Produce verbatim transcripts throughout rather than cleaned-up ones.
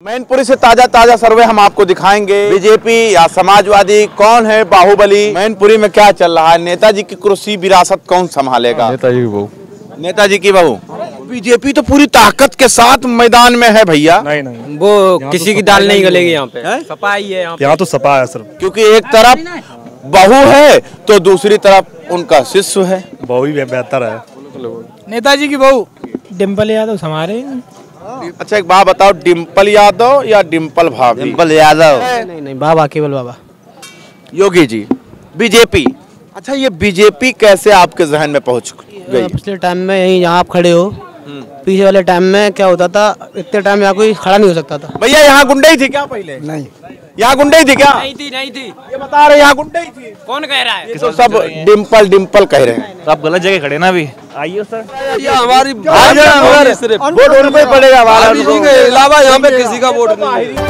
मैनपुरी से ताजा ताजा सर्वे हम आपको दिखाएंगे। बीजेपी या समाजवादी, कौन है बाहुबली? मैनपुरी में क्या चल रहा है? नेताजी की कुर्सी विरासत कौन संभालेगा? नेताजी की बहू। नेताजी की बहू। बीजेपी तो पूरी ताकत के साथ मैदान में है भैया। नहीं नहीं, वो तो किसी की दाल नहीं गलेगी यहाँ पे। सपा ही है यहाँ पे। यहाँ तो सपा है सिर्फ, क्योंकि एक तरफ बहू है तो दूसरी तरफ उनका शिष्य है। बहू ही बेहतर है। नेताजी की बहू डिम्पल यादव हमारे। अच्छा एक बात बताओ, डिम्पल यादव या डिम्पल भाभी? डिम्पल यादव। नहीं नहीं, बाबा केवल बाबा। योगी जी, बीजेपी। अच्छा ये बीजेपी कैसे आपके जहन में पहुंच गई? पिछले टाइम में यही यहाँ आप खड़े हो, पीछे वाले टाइम में क्या होता था, इतने टाइम यहाँ कोई खड़ा नहीं हो सकता था। भैया यहाँ गुंडई थी क्या पहले? नहीं, यहाँ गुंडई थी क्या? नहीं थी, नहीं थी। ये बता रहे यहाँ गुंडई थी। कौन कह रहा है? ये तो सब डिम्पल डिम्पल कह रहे हैं। तो आप गलत जगह खड़े ना अभी। आइए सर, हमारी वोट उन पे पड़ेगा अलावा यहाँ पे किसी का वोट नहीं।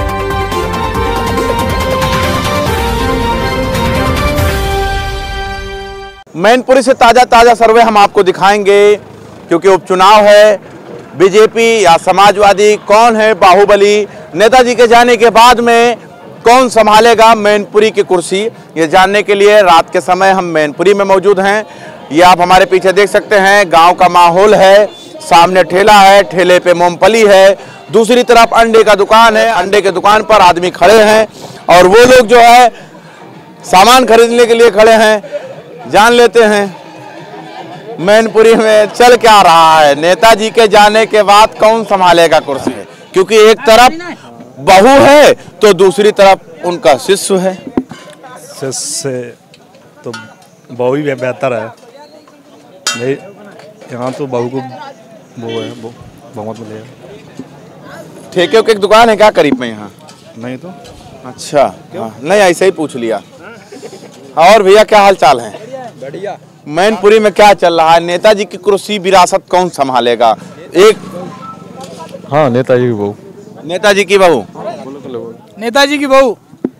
मैनपुरी से ताजा ताजा सर्वे हम आपको दिखाएंगे क्योंकि उपचुनाव है। बीजेपी या समाजवादी, कौन है बाहुबली? नेताजी के जाने के बाद में कौन संभालेगा मैनपुरी की कुर्सी? ये जानने के लिए रात के समय हम मैनपुरी में मौजूद हैं। ये आप हमारे पीछे देख सकते हैं, गांव का माहौल है। सामने ठेला है, ठेले पे मूंगफली है, दूसरी तरफ अंडे का दुकान है। अंडे के दुकान पर आदमी खड़े हैं और वो लोग जो है सामान खरीदने के लिए खड़े हैं। जान लेते हैं मैनपुरी में चल क्या रहा है। नेताजी के जाने के बाद कौन संभालेगा कुर्सी? क्योंकि एक तरफ बहू है तो दूसरी तरफ उनका शिष्य है। शिष्य तो बहू ही बेहतर है। नहीं, यहाँ तो बहू को वो है, वो बहुमत मिलेगा। ठेके की दुकान है क्या करीब में यहाँ? नहीं तो अच्छा, हाँ, नहीं ऐसे ही पूछ लिया। और भैया क्या हाल चाल है? बढ़िया। मैनपुरी में क्या चल रहा है? नेताजी की कुर्सी विरासत कौन संभालेगा? एक हाँ, नेताजी की बहू। नेताजी की बहू। नेताजी की बहू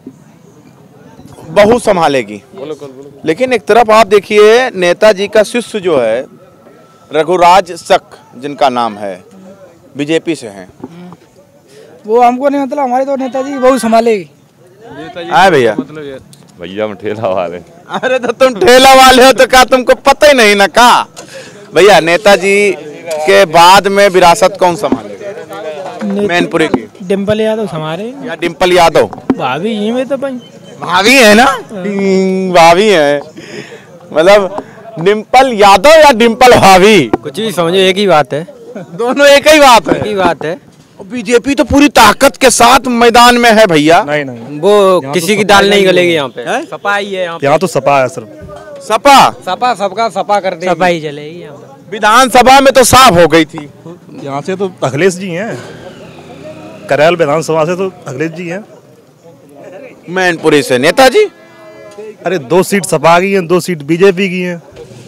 बहू संभालेगी। लेकिन एक तरफ आप देखिए, नेताजी का शिष्य जो है रघुराज शक, जिनका नाम है, बीजेपी से हैं। वो हमको नहीं मतलब, हमारे तो नेताजी की बहू संभालेगी। आए भैया। भैया हम ठेला वाले। अरे तो तुम ठेला वाले हो तो क्या तुमको पता ही नहीं ना? का भैया नेताजी के बाद में विरासत कौन संभालेगा मैनपुरी की? डिम्पल यादव हमारे या डिम्पल यादव? भाभी यही में तो भाई भाभी है ना? भाभी है, मतलब डिम्पल यादव या डिम्पल भाभी? कुछ भी समझो, एक ही बात है। दोनों एक ही बात है। एक ही बात है। बीजेपी तो पूरी ताकत के साथ मैदान में है भैया। नहीं नहीं, वो किसी तो की दाल नहीं गलेगी यहाँ पे। सपा ही है यहाँ पे। यहाँ तो सपा है सिर्फ। सपा सपा सबका सपा कर देगी। सपा ही चलेगी यहाँ पे। विधानसभा में तो साफ हो गई थी। यहाँ से तो अखिलेश जी हैं, करैल विधानसभा से तो अखिलेश जी हैं। मैनपुरी से नेताजी। अरे दो सीट सपा की हैं, दो सीट बीजेपी की हैं।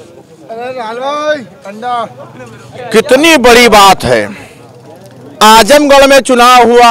कितनी बड़ी बात है। आजमगढ़ में चुनाव हुआ,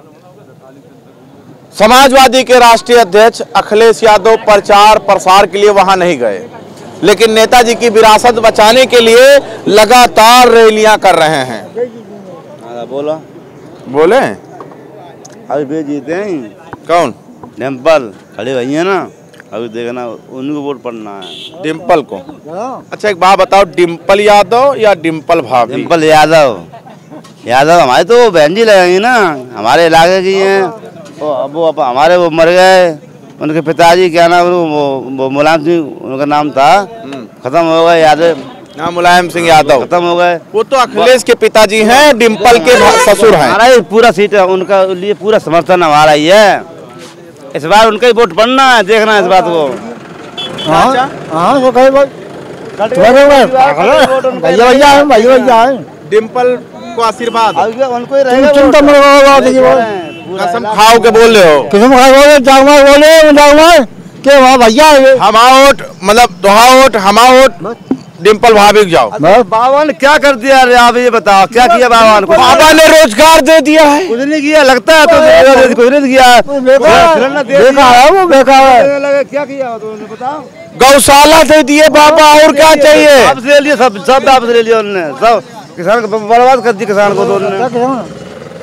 समाजवादी के राष्ट्रीय अध्यक्ष अखिलेश यादव प्रचार प्रसार के लिए वहां नहीं गए, लेकिन नेताजी की विरासत बचाने के लिए लगातार रैलियां कर रहे हैं। बोलो बोले अभी भी जीते हैं। कौन? डिम्पल खड़े भई है ना, अभी देखना उनको वोट पड़ना है। डिम्पल को। अच्छा एक बात बताओ, डिम्पल यादव या डिम्पल भाभी? डिम्पल यादव। यादव हमारे तो बहन जी लगेंगी ना, हमारे इलाके की हैं। वो अब वो अब हमारे वो मर गए, उनके पिताजी क्या नाम, वो, वो मुलायम सिंह उनका नाम था, खत्म हो गए। यादव, हाँ मुलायम सिंह यादव खत्म हो गए। वो तो अखिलेश के पिताजी हैं, डिम्पल के ससुर हैं। हमारा ही पूरा सीट है, उनका लिए पूरा समर्थन हमारा ही है। इस बार उनका ही वोट पड़ना है, देखना है इस बात को। डिम्पल को आशीर्वाद उनको ही रहेगा। कसम खाओ के बोल रहे हो? कसम खाओ जाऊंगा बोले जाऊंगा के वहाँ भैया हमा वोट, मतलब दोहा वोट हमा वोट डिम्पल भाभी को जाओ। बाबा ने क्या कर दिया? अरे आप ये बताओ क्या किया बाबा ने? बाबा ने रोजगार दे दिया है। कुछ नहीं किया, लगता है तो कुछ नहीं किया। बेकार है वो, बेकार है। क्या किया तुमने बताओ? गौशाला दे दिए बाबा, और क्या चाहिए? वापस ले लिए, सब सब वापस ले लिया उन्होंने, सब किसान को बर्बाद कर दी, किसान को तो उन्होंने।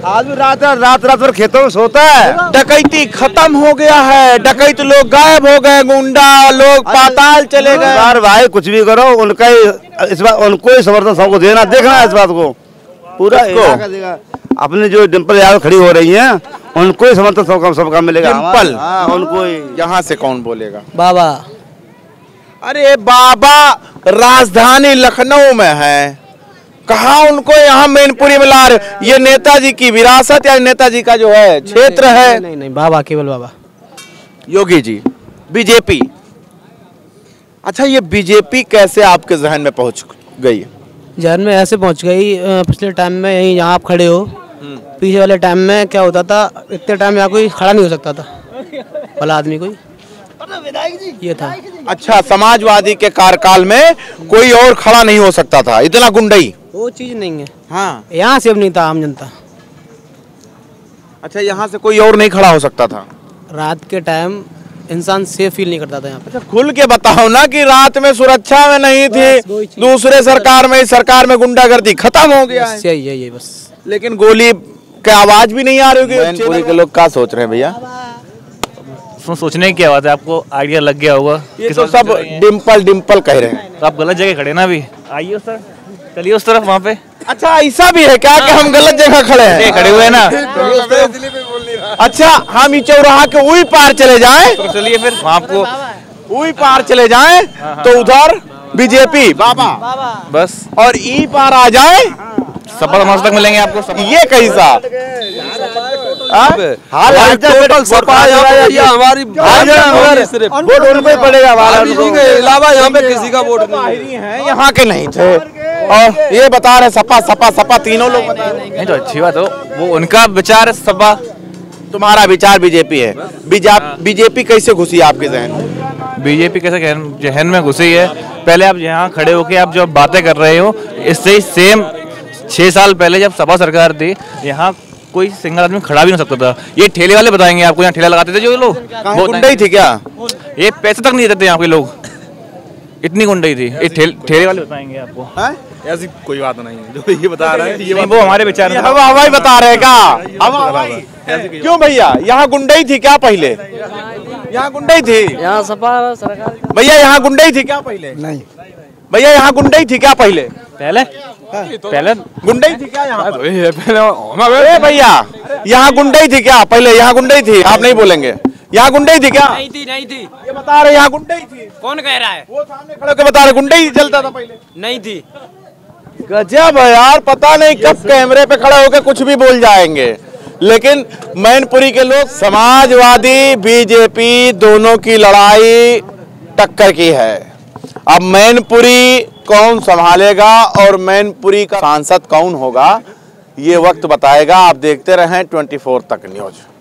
आदमी रात रात रात भर खेतों में सोता है। डकैती खत्म हो गया है, डकैत लोग गायब हो गए, गुंडा लोग पाताल चले गए। यार भाई कुछ भी करो, उनका ही इस बात उनको ही समर्थन सबको देना, देखना है इस बात को पूरा इलाका देगा। अपनी जो डिम्पल यादव खड़ी हो रही हैं उनको ही समर्थन सबका सबका मिलेगा। डिम्पल, हाँ उनको ही। यहाँ से कौन बोलेगा? बाबा। अरे बाबा राजधानी लखनऊ में है, कहा उनको यहाँ मैनपुरी में ला रहे? ये नेताजी की विरासत या नेताजी का जो है क्षेत्र है? नहीं, नहीं नहीं बाबा, केवल बाबा। योगी जी बीजेपी। अच्छा, ये बीजेपी कैसे आपके जहन में पहुंच गई? जहन में ऐसे पहुंच गई, अ, पिछले टाइम में यहीं यहाँ आप खड़े हो, पीछे वाले टाइम में क्या होता था, इतने टाइम यहाँ कोई खड़ा नहीं हो सकता था भला आदमी कोई, ये था। अच्छा, समाजवादी के कार्यकाल में कोई और खड़ा नहीं हो सकता था, इतना गुंडई वो चीज नहीं है। हाँ, यहाँ से अब नहीं था आम जनता। अच्छा, यहाँ से कोई और नहीं खड़ा हो सकता था। रात के टाइम इंसान सेफ फील नहीं करता था यहाँ पे। अच्छा, खुल के बताओ ना कि रात में सुरक्षा में नहीं बस थी, वही चीज़। दूसरे सरकार में, इस सरकार में गुंडागर्दी खत्म हो गया है। यही यही बस। लेकिन गोली के आवाज भी नहीं आ रही होगी। मैनपुरी के लोग क्या सोच रहे हैं भैया? उसमें सोचने की क्या बात है, आपको आइडिया लग गया होगा। ये तो सब डिम्पल डिम्पल कह रहे हैं। तो आप गलत जगह खड़े ना अभी, आइए उस तरफ, चलिए उस तरफ, वहाँ पे अच्छा, ऐसा भी है क्या कि हम गलत जगह खड़े हैं? खड़े हुए हैं ना। अच्छा, हम इस चौराहा के उई पार चले जाएं, तो चलिए फिर वहाँ आपको उई पार चले जाएं तो उधर बीजेपी बाबा, बस और ई पार आ जाए सपा समाज तक मिलेंगे आपको। सपा ये कैसा हाल टोटल सपा हमारी वोट उनको ही पड़ेगा। अलावा यहाँ पे किसी का वोट नहीं है, यहाँ के नहीं थे, और ये बता रहे सपा सपा सपा, तीनों लोग बता रहे। नहीं तो अच्छी बात हो, वो उनका विचार है सपा, तुम्हारा विचार बीजेपी है। बीजेपी कैसे घुसी आपके जहन में? बीजेपी कैसे जहन में घुसी है? पहले आप यहाँ खड़े होके आप जो बातें कर रहे हो, इससे ही सेम छह साल पहले जब सपा सरकार थी, यहाँ कोई सिंगल आदमी खड़ा भी नहीं हो सकता था। ये ठेले वाले बताएंगे आपको, यहाँ ठेला लगाते थे जो लोग, वो गुंडई थी क्या? ये पैसे तक नहीं देते थे यहाँ के लोग, इतनी गुंडई थी। ये ठेल, ठेले वाले बताएंगे आपको। ऐसी कोई बात नहीं है जो ये बता रहे हैं, ये नहीं, वो हमारे विचार में। हम हवाई बता रहे क्या? क्यों भैया, यहाँ गुंडई थी क्या पहले? यहाँ गुंडई थी? यहाँ सपा सरकार। भैया यहाँ गुंडई थी क्या पहले? नहीं भैया यहाँ गुंडई थी क्या पहले? पहले पहले गुंडई थी क्या यहाँ पर? ए भैया, यहाँ गुंडई थी क्या पहले? यहाँ गुंडई थी? आप नहीं बोलेंगे। यहाँ गुंडई थी क्या? नहीं थी, नहीं थी। ये बता रहे यहाँ गुंडई थी। कौन कह रहा है? वो सामने खड़े होकर बता रहे गुंडई चलता था पहले। नहीं थी। गजब है यार, पता नहीं कब कैमरे पे खड़े होकर कुछ भी बोल जाएंगे। लेकिन मैनपुरी के लोग, समाजवादी बीजेपी दोनों की लड़ाई टक्कर की है। अब मैनपुरी कौन संभालेगा और मैनपुरी का सांसद कौन होगा, ये वक्त बताएगा। आप देखते रहें ट्वेंटी फोर तक न्यूज।